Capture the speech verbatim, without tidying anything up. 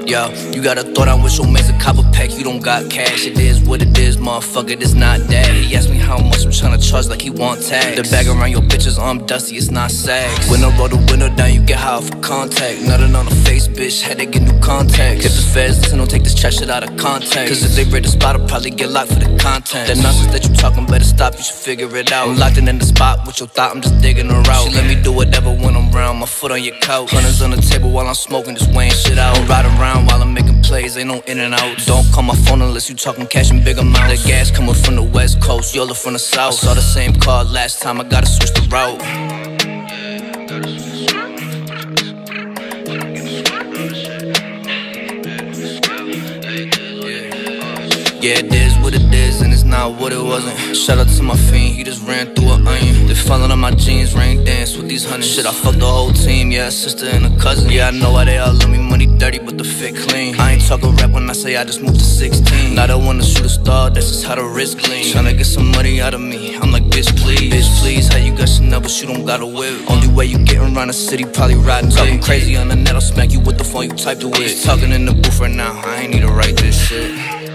Yo, you got a thought I wish your man's a copper pack, you don't got cash. It is what it is, motherfucker, it's not that. He asked me how much I'm tryna charge like he want tax. The bag around your bitches arm dusty, it's not sex. When I roll the window down, you get high for contact. Nothing on the face, bitch, had to get new contacts. If the feds listen, don't take this trash shit out of context. Cause if they read the spot, I'll probably get locked for the content. That nonsense that you talking, better stop, you should figure it out. I'm locked in, in the spot with your thought, I'm just digging her out. She let me do whatever when I'm round, my foot on your couch. Hundreds on the table while I'm smoking, just weighing shit out. I'm riding around while I'm making plays, ain't no in and out. Don't call my phone unless you talking cash in big amounts. The gas coming from the west coast, y'all from the south. I saw the same car last time, I gotta switch the route. Yeah, it is what it is, and it's not what it wasn't. Shout out to my fiend, he just ran through an onion. They falling on my jeans, rain dance with these hundreds. Shit, I fucked the whole team, yeah, a sister and a cousin. Yeah, I know why they all love me, money dirty, but the fit clean. I ain't talking rap when I say I just moved to sixteen. Now they wanna shoot a star, that's just how the wrist clean. Tryna get some money out of me, I'm like, bitch, please. Bitch, please, how you got Chanel, but you don't got a whip. Only way you getting around the city, probably riding. Talking crazy on the net, I'll smack you with the phone you typed it with. Talking in the booth right now, I ain't need to write this shit.